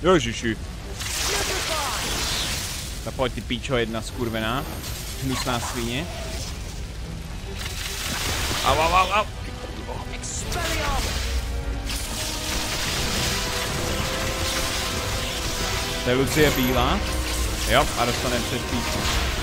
Ježiši. Tak pojď ty píčo, jedna skurvená. Hnusná svině. Au, au, au, au. To je Lucie bílá. Jo, a dostane před píčo.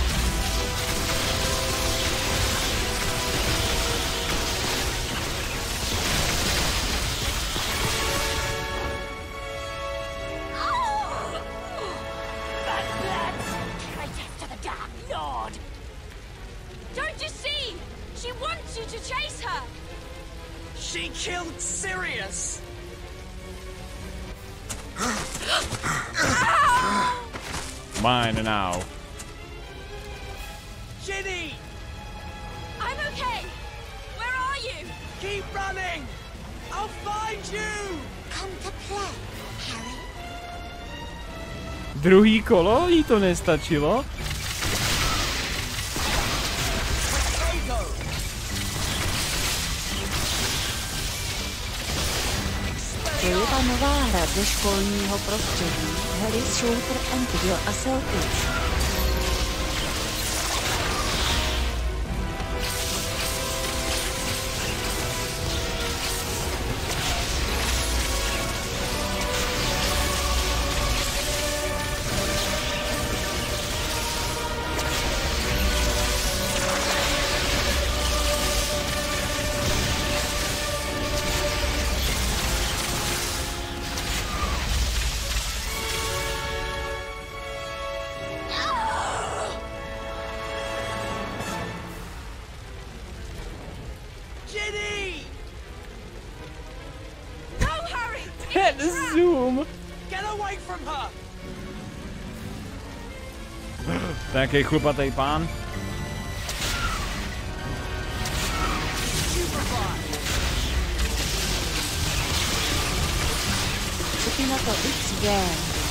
Mine now. Ginny! I'm okay. Where are you? Keep running! I'll find you! Come to play, Harry. Druhý kolo? Jí to nestačilo? To je ta nová hra ze školního prostředí. Harry's Shooter and Video Assaults. Zoom. Get away from her. Taký chlupatý pán. Skupina to XG.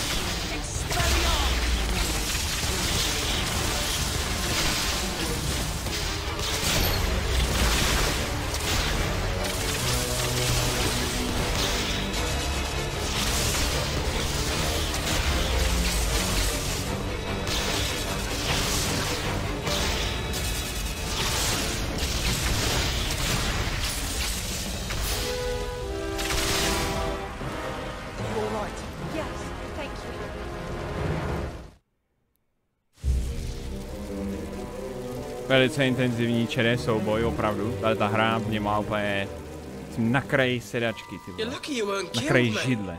Velice intenzivní čeré souboj, opravdu. Ale ta hra mě má úplně na kraji sedačky, ty vole. Na kraji židle.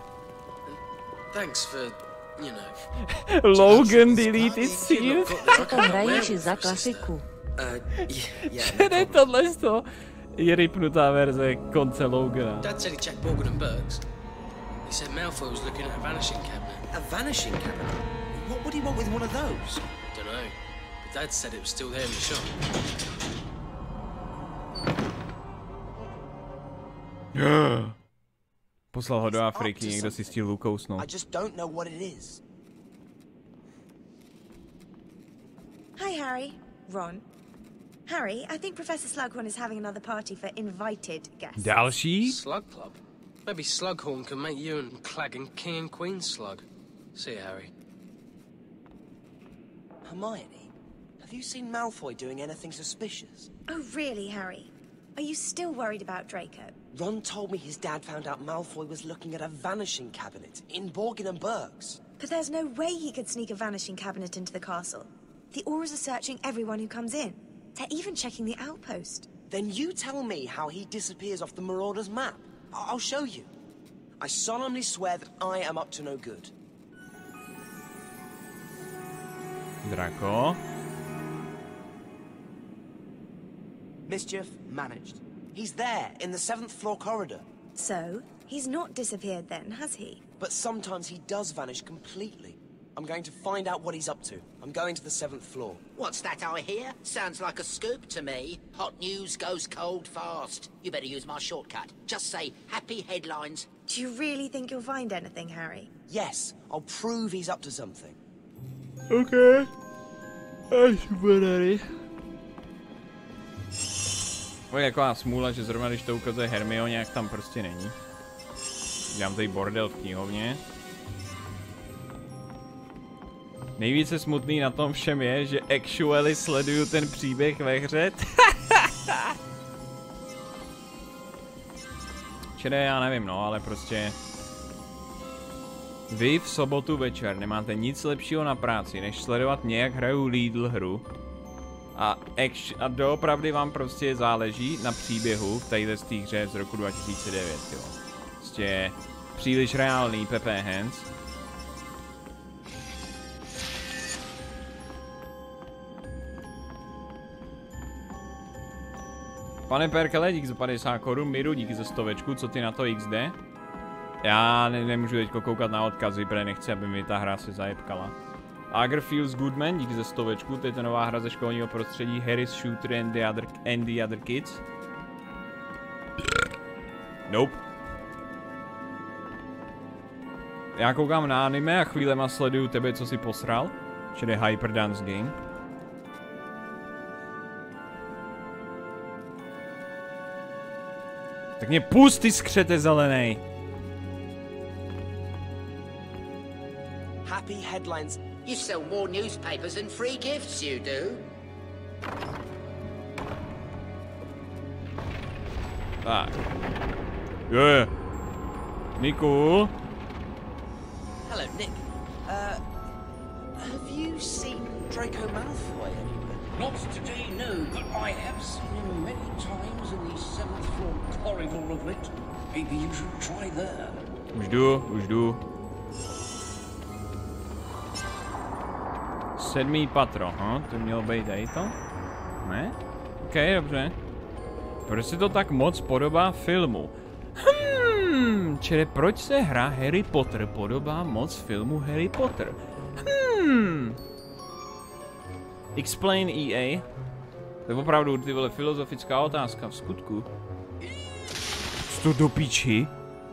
Logan deleted scene. To hraješ za klasiku. Ne, tohle je ripnutá verze konce Logana. Dad said he checked Borgin and Burke's. He said Malfoy was looking at a vanishing cabinet. A vanishing cabinet? What would he want with one of those? Don't know. But Dad said it was still there in the shop. Poslal ho do Afriky, někdo si stihl lukousnout. I just don't know what it is. Hi, Harry. Ron. Harry, I think Professor Slughorn is having another party for invited guests. Další? Slug Club? Maybe Slughorn can make you and Claggin King and Queen slug. See you, Harry. Hermione, have you seen Malfoy doing anything suspicious? Oh, really, Harry? Are you still worried about Draco? Ron told me his dad found out Malfoy was looking at a vanishing cabinet in Borgin and Burke's. But there's no way he could sneak a vanishing cabinet into the castle. The Aurors are searching everyone who comes in. They're even checking the outpost. Then you tell me how he disappears off the Marauders' map. I'll show you. I solemnly swear that I am up to no good. Draco. Mischief managed. He's there, in the 7th floor corridor. So, he's not disappeared then, has he? But sometimes he does vanish completely. I'm going to find out what he's up to. I'm going to the 7th floor. What's that I hear? Sounds like a scoop to me. Hot news goes cold fast. You better use my shortcut. Just say happy headlines. Do you really think you'll find anything, Harry? Yes, I'll prove he's up to something. Okay. Až je taková smůla, že zrovna když to ukazuje Hermione, jak tam prostě není. Dělám tady bordel v knihovně. Nejvíce smutný na tom všem je, že actually sleduju ten příběh ve hře. Čili já nevím, no, ale prostě... Vy v sobotu večer nemáte nic lepšího na práci, než sledovat mě, jak hraju Lidl hru. A doopravdy vám prostě záleží na příběhu v této hře z roku 2009, jo. Prostě příliš reálný Pepe Hands. Pane Perkele, dík za 50 korun, Miru, díky za 100, co ty na to XD? Já nemůžu teď koukat na odkazy, protože nechci, aby mi ta hra se zajebkala. Ager Feels Goodman, díky za 100, to je ta nová hra ze školního prostředí Harris Shooter and the Other Kids. Nope. Já koukám na anime a chvílema sleduju tebe, co si posral, čili Hyperdance Game. Tak mě pust, ty skřete zelenej. Happy headlines. You sell more newspapers and free gifts, you do. Tak. Je. Niku. Hello, Nick. Have you seen Draco Malfoy anywhere? Not today, no, but I have seen him many times in the 7th floor corridor of it. Maybe you should try there. Už jdu. 7. patro, to mělo být tady to? Ne? OK, dobře. Proč se to tak moc podobá filmu? Čili proč se hra Harry Potter podobá moc filmu Harry Potter? Explain EA. To je opravdu, ty vole, filozofická otázka v skutku. Co to do píči?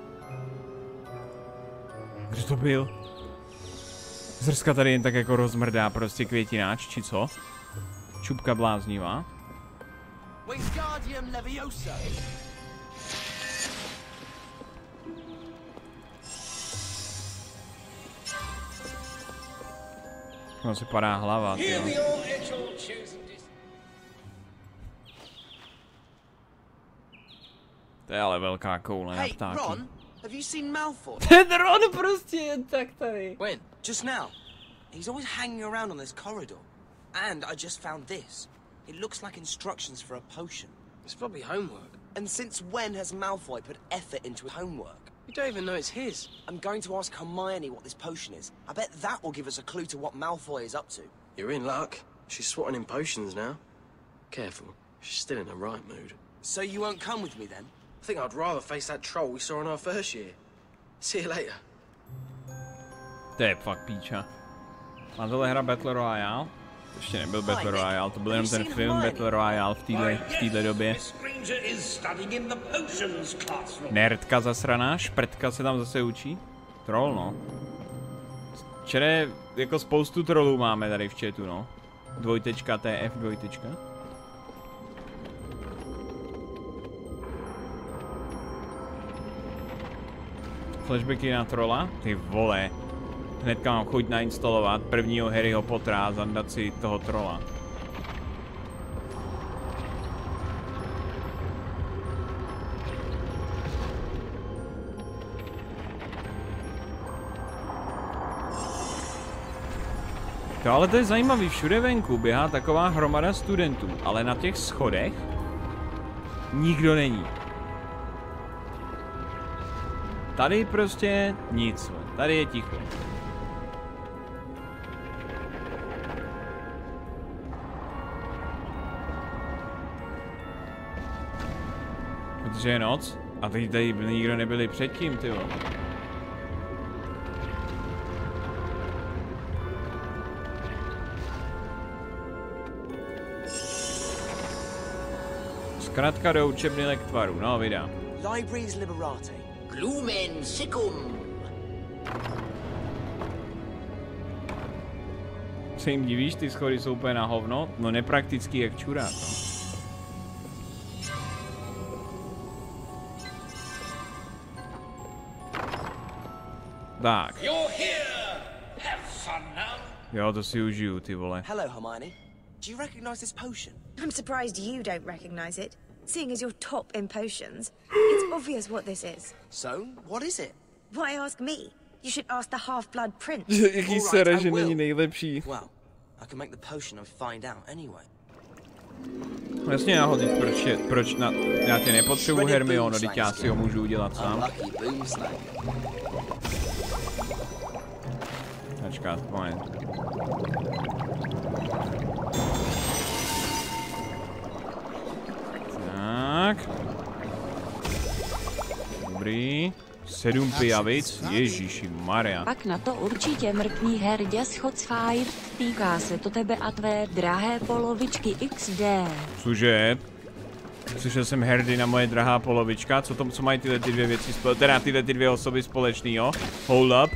Kdo to byl? Zrska tady jen tak jako rozmrdá prostě květináč, či co? Čupka bláznivá. No se padá hlava, tyjo. To je ale velká koule na ptáky. Ron, have you seen Malfoy? Ten Ron prostě jen tak tady. When? Just now. He's always hanging around on this corridor. And I just found this. It looks like instructions for a potion. It's probably homework. And since when has Malfoy put effort into homework? You don't even know it's his. I'm going to ask Hermione what this potion is. I bet that will give us a clue to what Malfoy is up to. You're in luck. She's swatting in potions now. Careful. She's still in a right mood. So you won't come with me then? I think I'd rather face that troll we saw in our first year. See you later. To je fakt píča. Má tohle hra Battle Royale? To ještě nebyl Battle Royale, to byl jenom ten film Battle Royale v téhle době. Nerdka zasraná, šprtka se tam zase učí. Troll, no. Čere, jako spoustu trollů máme tady v chatu, no. TF2. Flashbacky na trolla? Ty vole. Hnedka mám chuť nainstalovat prvního Harryho Pottera a zandat si toho trolla. To ale to je zajímavý, všude venku běhá taková hromada studentů, ale na těch schodech nikdo není. Tady prostě nic, tady je ticho. Protože je noc a tady nikdo nebyli předtím, tyjo. Zkrátka do učebny lektvaru, no vydá. Libraries Liberate. Lumen Siccum. Se jim divíš, ty schody jsou úplně na hovno? No nepraktický jak čurát, no. Tak. You're here. Have fun now. Jo, to si užiju, ty vole. Hello, Hermione. Do you recognize this potion? I'm surprised you don't recognize it. Seeing as you're top in potions, it's obvious what this is. So, what is it? Why ask me? You should ask the Half-Blood Prince. Jaký sere, že není nejlepší. Well, I can make the potion and find out anyway. Jasně náhodit, proč já tě nepotřebuji Hermiono, teď já si ho můžu udělat sám. Počkat, moment. Tak. Dobrý. 7 pijavic, Ježíši Maria. Pak na to určitě mrkní Herdě schod Fire, týká se to tebe a tvé drahé polovičky XD. Cože? Slyšel jsem Herdy na moje drahá polovička, co mají tyhle ty dvě věci teda tyhle ty dvě osoby společnýho? Hold up.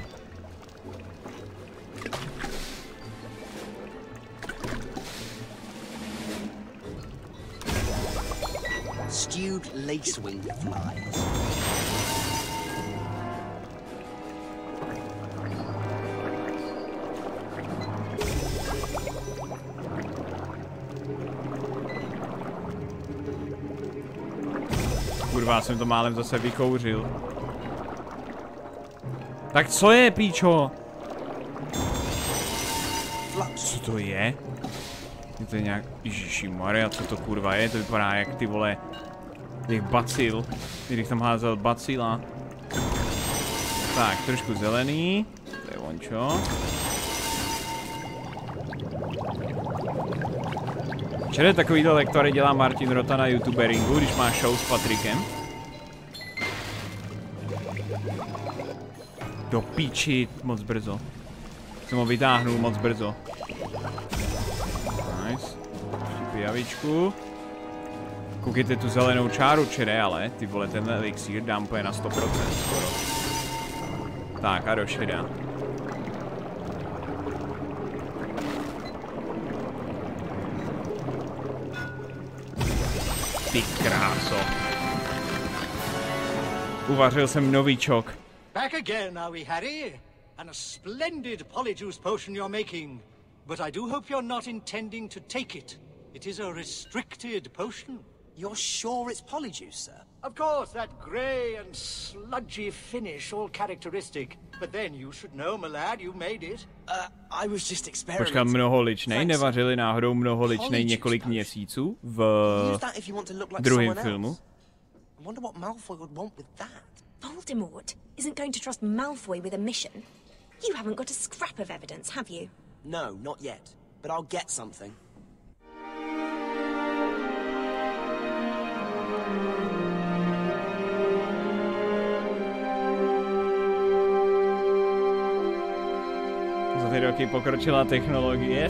Stewed lacewing flies. Kurva, jsem to málem zase vykouřil. Tak co je, píčo? Co to je? Je to nějak... Ježiši Maria, co to kurva je? To vypadá jak ty vole... těch bacil. Když tam házel bacila. Tak, trošku zelený. To je vončo. Čili takovýto lektory dělá Martin Rota na youtuberingu, když má show s Patrikem. Do píči, moc brzo. Jsem ho vytáhnul moc brzo. Nice. Ještě pijavičku. Koukejte tu zelenou čáru, čere, ale ty vole, tenhle elixír dám úplně na 100% skoro. Tak a do šeda. Ty kráso. Uvařil jsem novíčok. Back again, are we, Harry? And a splendid polyjuice potion you're making. But I do hope you're not intending to take it. It is a restricted potion. You're sure it's polyjuice, sir? Of course, that grey and sludgy finish, all characteristic. But then you should know, my lad, you made it. I was just experimenting. Počkat, mnoholičnej, nevařili náhodou mnoholičnej několik měsíců v druhém filmu? I wonder what Malfoy would want with that. Voldemort isn't going to trust Malfoy with a mission. You haven't got a scrap of evidence, have you? No, not yet. But I'll get something. Za ty roky pokročila technologie.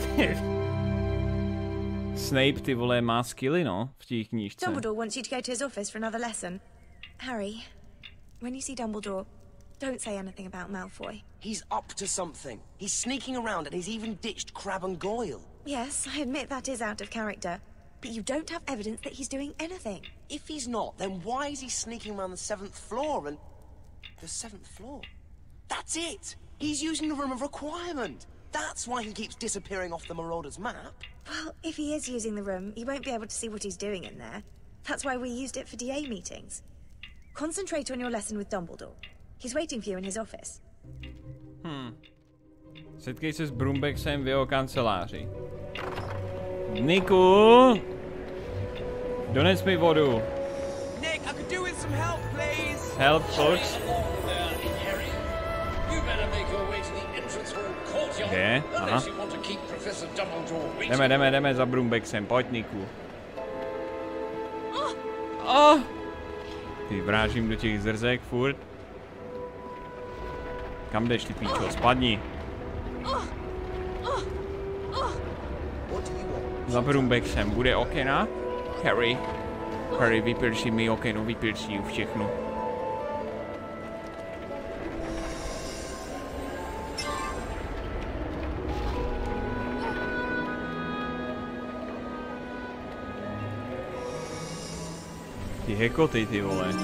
Snape, ty vole, má skilly, no, v té knížce. Dumbledore wants you to go to his office for another lesson. Harry, when you see Dumbledore, don't say anything about Malfoy. He's up to something. He's sneaking around and he's even ditched Crabbe and Goyle. Yes, I admit that is out of character. But you don't have evidence that he's doing anything. If he's not, then why is he sneaking around the 7th floor and... The 7th floor? That's it! He's using the Room of Requirement! That's why he keeps disappearing off the Marauders map. Well, if he is using the room, you won't be able to see what he's doing in there. That's why we used it for DA meetings. Concentrate on your lesson with Dumbledore. He's waiting for you in his office. Setkej se s Brumbaxem v jeho kanceláři. Niku! Dones mi vodu. Nick, I could do with some help, please! Help, folks. Kde? Aha. Jdeme za Brumbaxem, pojď, Niku. Ty vrážím do těch zrzek furt. Kam jdeš, ty píčo? Spadni. Za Brumbaxem bude okena? Harry, vypirší mi okeno, vypirší všechno. Ty hekoty, ty vole.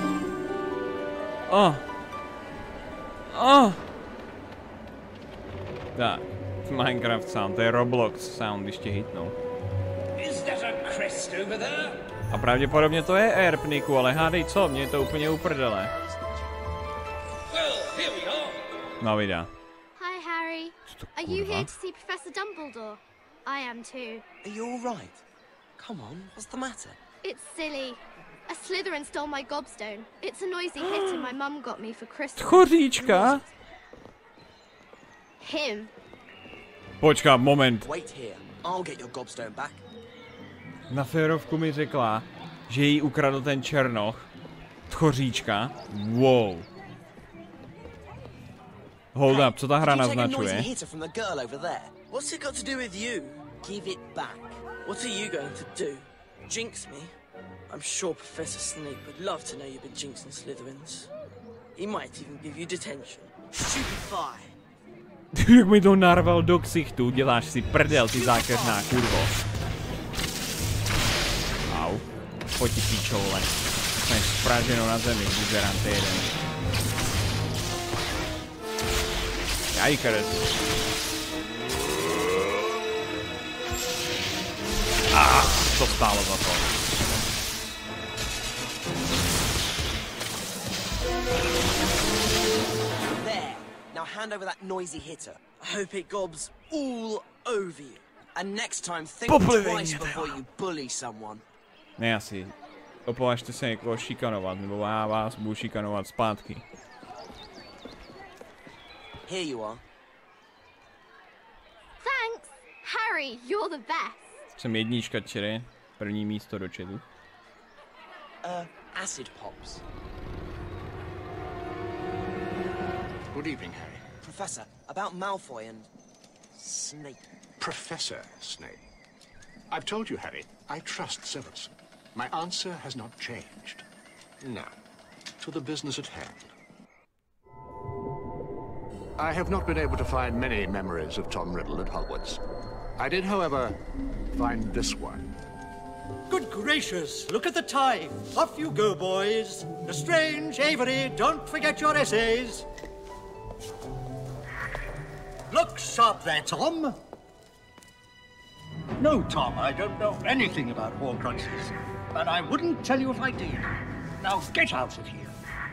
Tak. Minecraft sound, to je Roblox sound, když tě hitnou. Is that a crest over there? A pravděpodobně to je erp, Niku, ale hádej co, mě je to úplně uprdele. Well, here we are. No videa. Hi, Harry. Are you here to see Professor Dumbledore? I am too. Are you all right? Come on, what's the matter? It's silly. A Slytherin stole my gobstone. It's a noisy hit and my mum got me for Christmas. Choříčka? Him. Počká, moment. Wait here. I'll get your gobstone back. Na férovku mi řekla, že jí ukradl ten černoch. Tchoříčka. Wow. Hold up, co ta hra naznačuje? What's it got to do with you? Give it back. What are you going to do? Jinx me? I'm sure Professor Snape would love to know you've been jinxing Slytherins. He might even give you detention. Stupefy. Jak mi to narval do ksichtu, děláš si prdel, ty zákeřná kurvo. Au. Pojď ti píčoule. Jsme spraženo na zemi, buzerante jeden. Jajkres. To stálo za to. There. Now hand over that noisy hitter. I hope it gobs all over you. And next time think twice before you bully someone. Ne asi. Opovažte se někoho šikanovat, nebo já vás budu šikanovat zpátky. Here you are. Thanks. Harry, you're the best. Jsem jednička, čere. První místo do chatu. Acid pops. Good evening, Harry. Professor, about Malfoy and Snape. Professor Snape. I've told you, Harry, I trust Severus. My answer has not changed. Now, to the business at hand. I have not been able to find many memories of Tom Riddle at Hogwarts. I did, however, find this one. Good gracious, look at the time. Off you go, boys. Lestrange, Avery, don't forget your essays. Look sharp there, Tom. No, Tom, I don't know anything about Horcruxes. And I wouldn't tell you if I did. Now get out of here.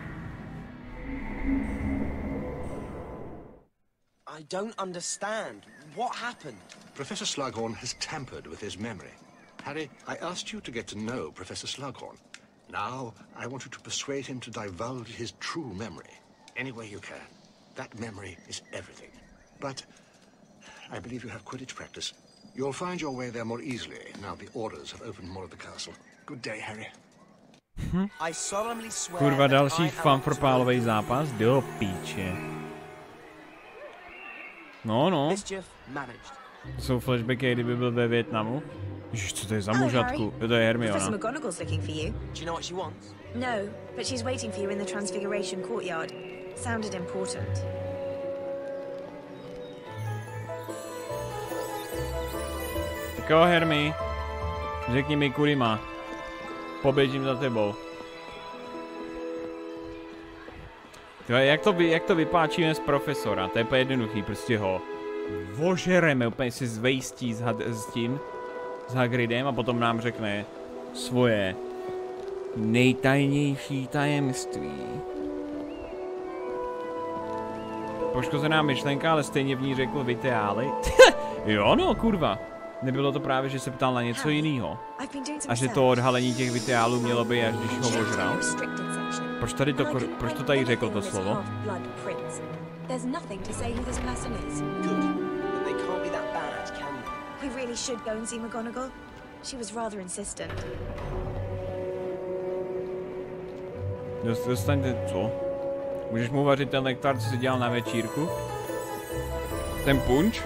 I don't understand. What happened? Professor Slughorn has tampered with his memory. Harry, I asked you to get to know Professor Slughorn. Now, I want you to persuade him to divulge his true memory. Any way you can. That memory is everything. But I believe you have Quidditch practice. You'll find your way there more easily now the orders have opened more of the castle. Good day, Harry. I solemnly swear. Kurva, další fanfropálovej zápas? Do píče. No. Jsou flashbacky, kdyby byl ve Vietnamu. Ježiš, co to je za mužatku? To je Hermiona. Professor McGonagall's looking for you. Do you know what she wants? No, but she's waiting for you in the Transfiguration courtyard. Sounded important. Tak jo, Hermi. Řekni mi, kudy má. Poběžím za tebou. Jak to vypáčíme z profesora? To je úplně jednoduchý, prostě ho vožereme, úplně si zvejstí s Hagridem a potom nám řekne svoje nejtajnější tajemství. Poškozená myšlenka, ale stejně v ní řekl Viteály. Jo no, kurva. Nebylo to právě, že se ptal na něco jiného. A že to odhalení těch Viteálů mělo být, až když ho ožral? Proč to tady řekl to slovo? There's nothing to say who this person is. Good. But they can't be that bad, can they? We really should go and see McGonagall. She was rather insistent. Dostaňte co? Můžeš mu vařit ten nektar, co jsi dělal na večírku? Ten punč?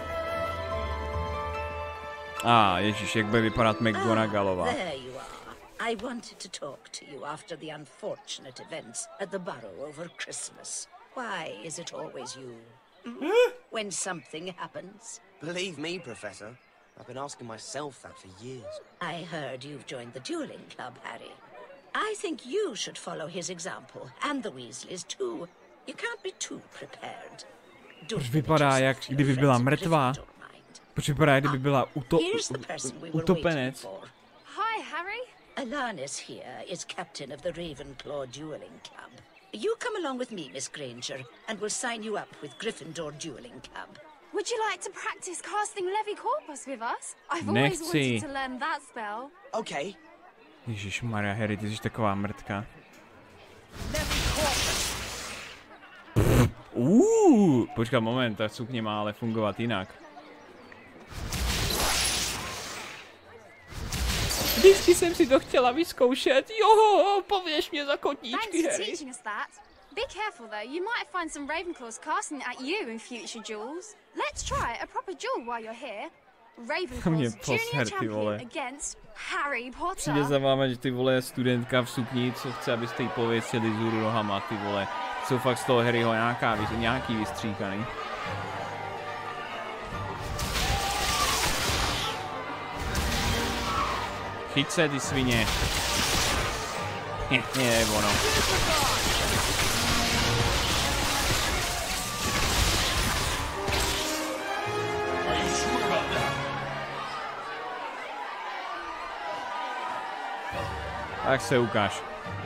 Ježiš, jak bude vypadat McGonagallová. There you are. I wanted to talk to you after the unfortunate events at the Burrow over Christmas. Why is it always you? When something happens? Believe me, Professor. I've been asking myself that for years. I heard you've joined the dueling club, Harry. I think you should follow his example, and the Weasleys too. You can't be too prepared. Proč vypadá, jak kdyby byla mrtvá? Připadá, kdyby byla utopenec. Hi, Harry. Alanis here is captain of the Ravenclaw Dueling Club. You come along with me, Miss Granger, and we'll sign you up with Gryffindor Dueling Club. Would you like to practice casting Levicorpus with us? I've always wanted to learn that spell. Okay. Ježišmarja, Harry, ty jsi taková mrtka. Počkat moment, ta sukně má ale fungovat jinak. Vždycky jsem si to chtěla vyzkoušet. Jo, pověš mě za kotníčky, Harry. Be careful though, you might find some Ravenclaws casting at you in future duels. Let's try a proper duel while you're here. Ravenclaws junior champion against Harry Potter. Přijde za váma, že ty vole studentka v sukni, co chce, abyste jí pověsili zůru nohama, ty vole. Jsou fakt z toho Harryho nějaký vystříkaný. Chyť se, ty svině. Je ono. Tak se ukáž.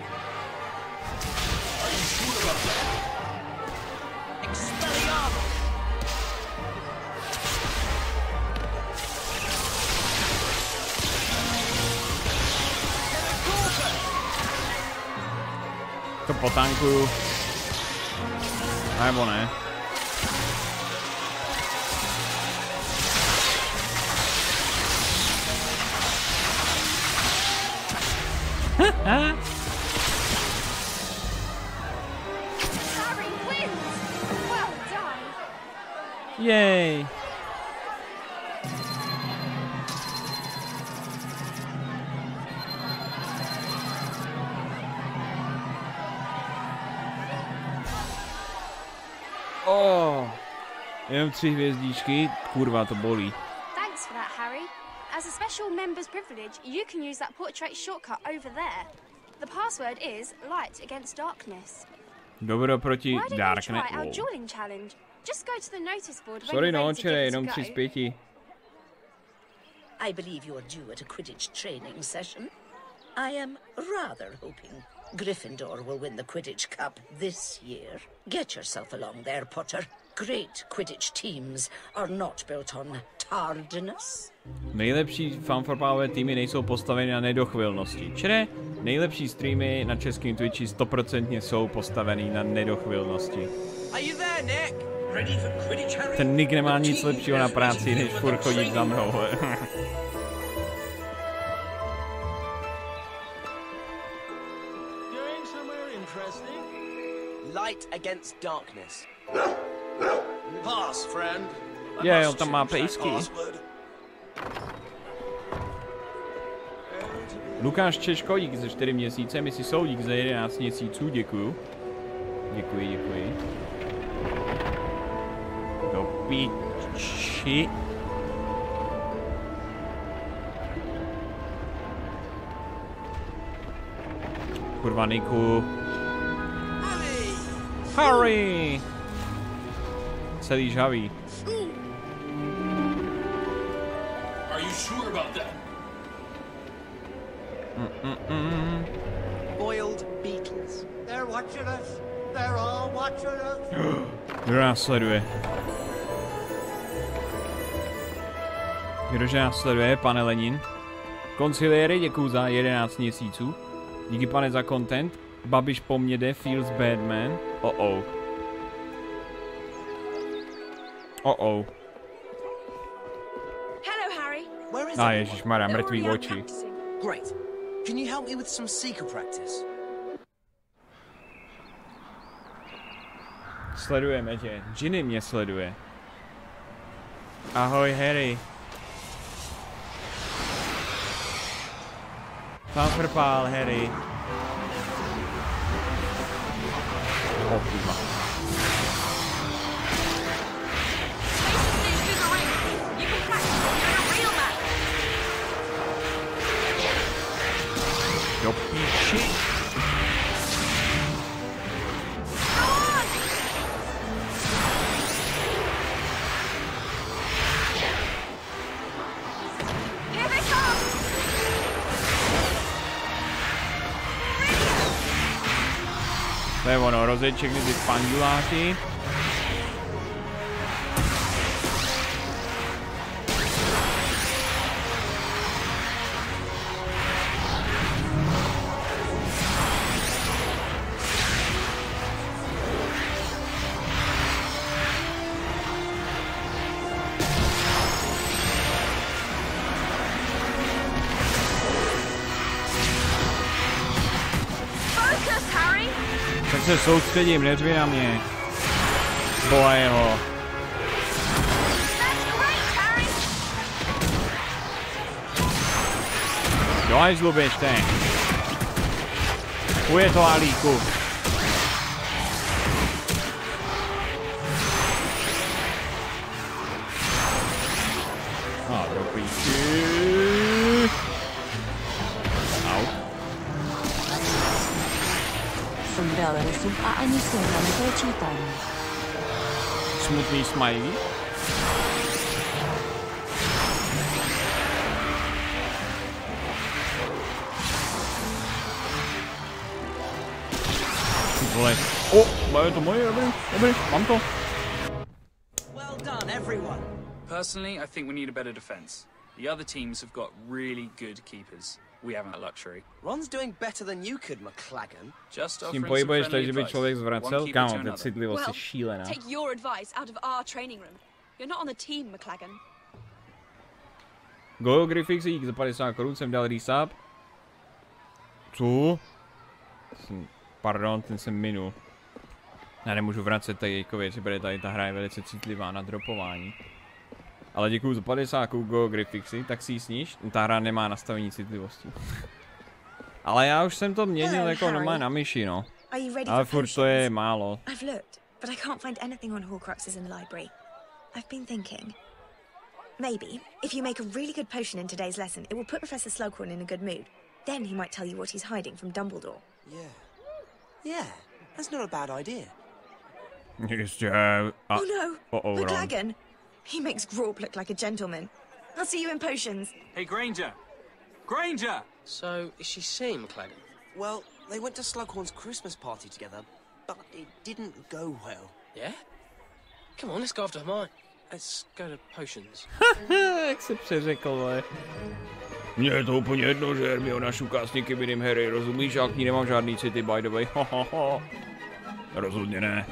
To potankuju. Nebo ne. Harry wins! Well done! Yay! Jenom 3 hvězdičky, kurva, to bolí. Thanks for that, Harry. As a special member's privilege, you can use that portrait shortcut over there. The password is light against darkness. Dobro proti darkness. Why don't you try our dueling challenge? Just go to the notice board when Sorry, you're no, ready to give it jenom a 3 z 5. I believe you're due at a Quidditch training session. I am rather hoping Gryffindor will win the Quidditch Cup this year. Get yourself along there, Potter. Great Quidditch teams are not built on tardiness. Nejlepší fanfarpálové týmy nejsou postaveny na nedochvilnosti. Čere, nejlepší streamy na českém Twitchi 100% jsou postavený na nedochvilnosti. Ten Nick nemá nic lepšího na práci, než furt chodit za mnou. Light against darkness. Pass, friend. Je, on tam má pejsky. Lukáš Češko, díky za 4 měsíce, Misi Soudík za 11 měsíců, děkuju. Děkuji. Do piči. Kurva, Niku. Harry! Celý žhavý. Are you sure about that? Boiled beetles. They're watching us. They're all watching us. Kdo nás sleduje? Kdože nás sleduje, pane Lenin? Konciliéry, děkuju za 11 měsíců. Díky, pane, za content. Babiš po mně jde, feels bad man. Oh. Hello, Harry. Where is Ježišmarja, mrtvý oči. Great. Can you help me with some seeker practice? Sledujeme tě. Ginny mě sleduje. Ahoj, Harry. Fanfarpál, Harry. Kurva. Do píči. To je ono, rozjet všechny ty panduláky. Tak se soustředím, neřvi na mě. Boha jeho. Do hajzlu běžte. Uje to Alíku. A do píči. Au. Jsem dal resup a ani se nepočítám. Smutný smiley. Vole. Je to moje, dobrý, mám to. Well done, everyone. Personally, I think we need a better defense. The other teams have got really good keepers. We haven't that luxury. Ron's doing better than you could, McLagan. Just S tím pohybuješ tak, že by člověk zvracel? Kámo, ta citlivost je šílená. Take your advice out of our training room. You're not on the team, McLagan. Geographics dík za 50 korun jsem dal resub. Co? Pardon, ten jsem minul. Já nemůžu vracet tady jako věci, protože tady ta hra je velice citlivá na dropování. Ale děkuju za 50 Geographicsy, tak si ji sníš, ta hra nemá nastavení citlivosti. Ale já už jsem to měnil jako normálně na myši, no. Ale furt to je málo. I've looked, but I can't find anything on Horcruxes in the library. I've been thinking. Maybe, if you make a really good potion in today's lesson, it will put Professor Slughorn in a good mood. Then he might tell you what he's hiding from Dumbledore. Yeah, that's not a bad idea. Oh no, McLagan! He makes Grawp look like a gentleman. I'll see you in potions. Hey, Granger! Granger! So, is she seeing McLagan? Well, they went to Slughorn's Christmas party together, but it didn't go well. Yeah? Come on, let's go after Hermione. Let's go to potions. Jak se přeřekl, vole. Mně je to úplně jedno, že Hermiona šuká s někým jiným Harry, rozumíš? Já k ní nemám žádný city, by the way. Rozhodně ne.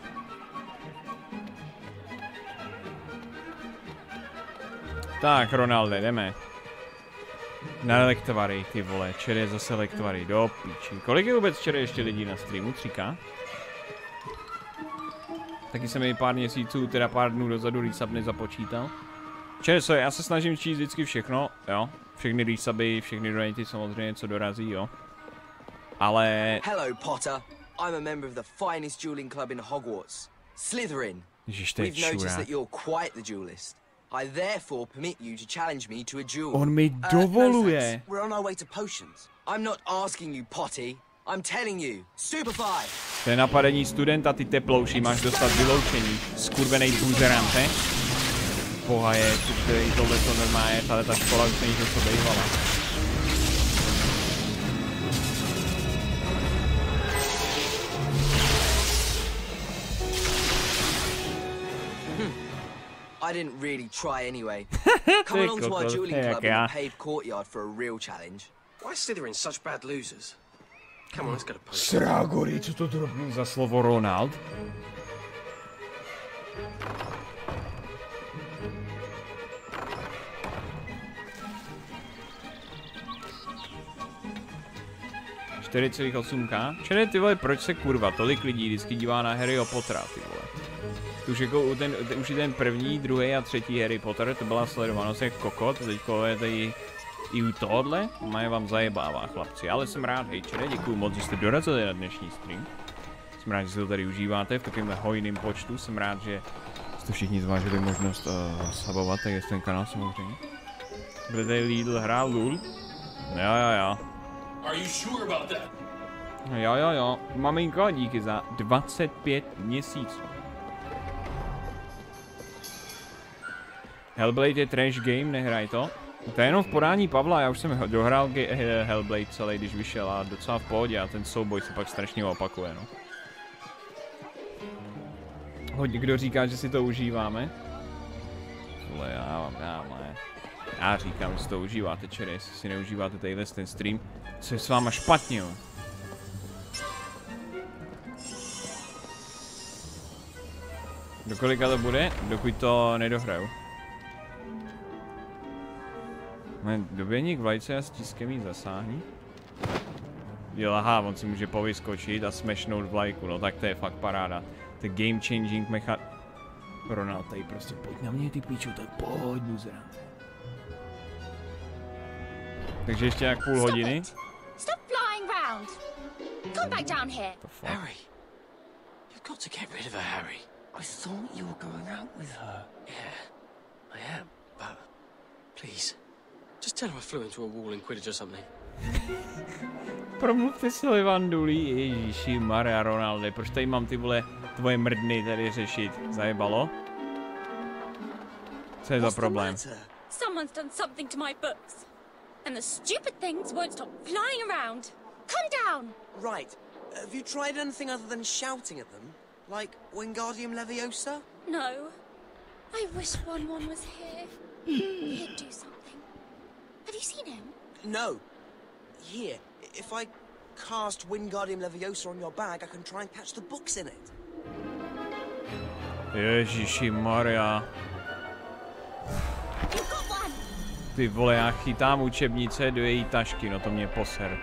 Tak, Ronalde, jdeme. Na lektvary, ty vole, čer je zase lektvary, do píči. Kolik je vůbec včera ještě lidí na streamu? 3K? Taky jsem mi pár měsíců, teda pár dnů dozadu resub nezapočítal. Čer, já se snažím číst vždycky všechno, jo. Všechny resuby, všechny donaty samozřejmě, co dorazí, jo. Ale... Hello, Potter. I'm a member of the finest dueling club in Hogwarts, Slytherin. Ježiš, to je We've noticed that you're quite the duelist. I therefore permit you to challenge me to a duel. On mi dovoluje. No, we're on our way to potions. I'm not asking you, Potty. I'm telling you. Superfly. To je napadení studenta, ty teplouši, máš dostat vyloučení. Skurvenej buzerante. Boha je, tohle to normálně, ta škola už není něco bývala. I didn't really try anyway. Come along to our dueling club in the paved courtyard for a real challenge. Why are Slytherin such bad losers? Come on, let's go to potions. Srágory, co to drobnul za slovo Ronald? $4,8K? Čili ty vole, proč se kurva tolik lidí vždycky dívá na Harryho Pottera, ty vole? Už jako už i ten první, druhý a třetí Harry Potter, to byla sledovanost jak kokot, teďko je tady i u tohle, mě vám zajebává, chlapci, ale jsem rád, hej, čere, děkuju moc, že jste dorazili na dnešní stream. Jsem rád, že si to tady užíváte v takovémhle hojným počtu, jsem rád, že jste všichni zvážili možnost sabovat, tak jestli ten kanál samozřejmě. Kde tady Lidl hrál LUL? Jo. Are you sure about that? Jo. Maminko, díky za 25 měsíců. Hellblade je trash game, nehraj to. To je jenom v podání Pavla, já už jsem dohrál Hellblade celý, když vyšel a docela v pohodě a ten souboj se pak strašně opakuje, no. Hodně kdo říká, že si to užíváme. Vole, já říkám, že si to užíváte, čere, jestli si neužíváte tadyhle ten stream, co je s váma špatně, jo. Do kolika to bude, dokud to nedohraju. Doběhni k vlajce a stiskem jí zasáhni. Jo, aha, on si může povyskočit a smešnout vlajku, no tak to je fakt paráda. To game changing mechan... Ronald, tady prostě pojď na mě, ty píču, tak pojď, buzerante. Takže ještě jak půl hodiny. Stop flying round. Come back down here. Harry, you've got to get rid of her, Harry. I thought you were going out with her. Yeah, I am, but please, just tell her I flew into a wall in Quidditch or something. Promluvte si Levandulí, Ježíši Maria Ronalde, proč tady mám ty vole tvoje mrdny tady řešit? Zajebalo? Co je za problém? Someone's done something to my books. And the stupid things won't stop flying around. Come down! Right. Have you tried anything other than shouting at them? Like Wingardium Leviosa? No. I wish Won-Won was here. He'd do something. Have you seen him? No. Here, if I cast Wingardium Leviosa on your bag, I can try and catch the books in it. Ježiši Maria. Ty vole, já chytám učebnice do její tašky, no to mě poser.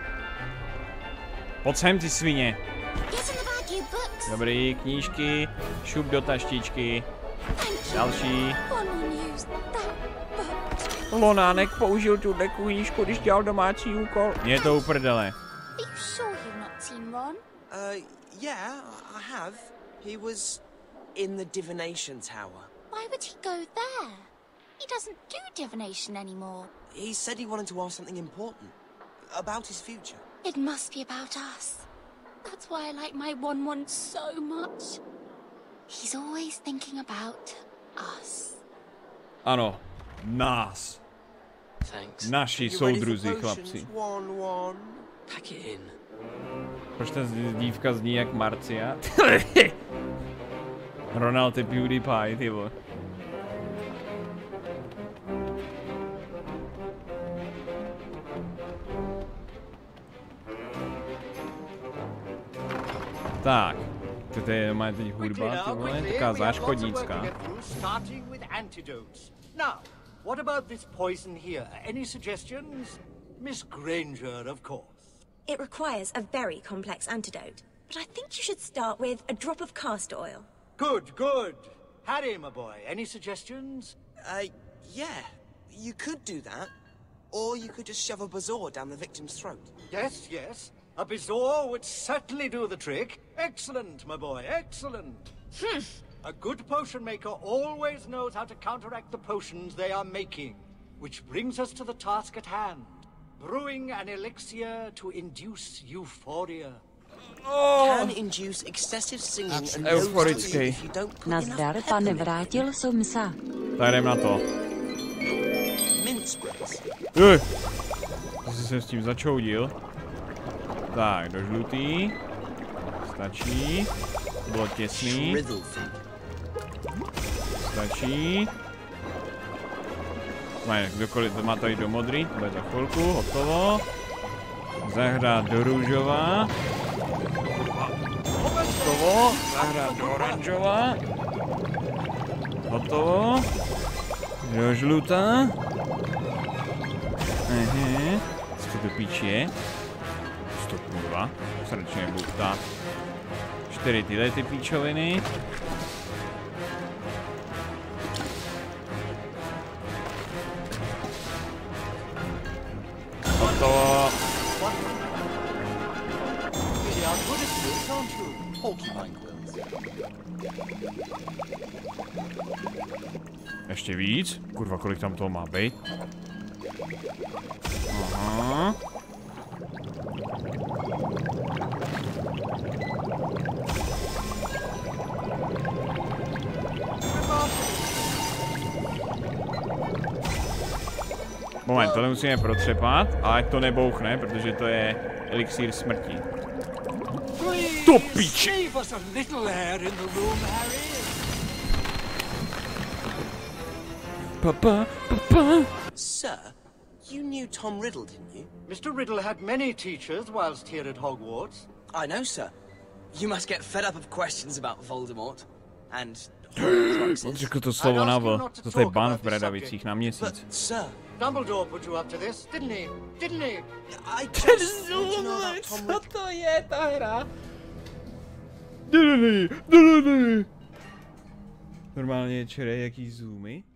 Pojď sem, ty svině. Dobrý, knížky, šup do taštičky. Další. Lonánek použil tuhle knížku, když dělal domácí úkol. Mě to uprdele. Yeah, I have. He was in the divination tower. Why would he go there? He doesn't do divination anymore. He said he wanted to ask something important. About his future. It must be about us. That's why I like my Won-Won so much. He's always thinking about us. Ano, nás. Thanks. Naši soudruzi, chlapci. Pack it in. Proč ta dívka zní jak Marcia? Ronald je PewDiePie, ty vole. Tak, to je má teď hudba, ty vole, taková záškodnická. Now, what about this poison here? Any suggestions? Miss Granger, of course. It requires a very complex antidote, but I think you should start with a drop of castor oil. Good, good. Harry, my boy, any suggestions? Yeah, you could do that. Or you could just shove a bazaar down the victim's throat. Yes, yes. A bazaar would certainly do the trick. Excellent, my boy, excellent. A good potion maker always knows how to counteract the potions they are making. Which brings us to the task at hand. Brewing an elixir to induce euphoria. Can induce excessive singing and euforický. If you don't put Nazdar, pane, vrátil jsem se. Tak jdem na to. Zase jsem s tím začoudil. Tak, do žlutý. Stačí. To bylo těsný. Stačí. Kdokoliv to má tady do modrý, to bude za chvilku, hotovo. Zahrát do růžová. Hotovo. Zahrát do oranžová. Hotovo. Do žlutá. Co to píči je? 102. Srdečně budu ptát. 4 tyhle ty píčoviny. Hotovo. Ještě víc? Kurva, kolik tam toho má být? Aha. Moment, tohle musíme protřepat, ale ať to nebouchne, protože to je elixír smrti. Do piči! Leave us a little air in the room, Harry. Papa. Sir, you knew Tom Riddle, didn't you? Mr. Riddle had many teachers whilst here at Hogwarts. I know, sir. You must get fed up of questions about Voldemort. And... Řekl to slovo na V. To je ban v Bradavicích na měsíc. Sir. Dumbledore put you up to this, didn't he? Didn't he? I just want to know about Tom Riddle. Co to je ta hra? Normálně čere jaký zoomy.